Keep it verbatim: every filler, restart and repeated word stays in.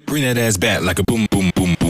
Bring that ass back like a boom, boom, boom, boom.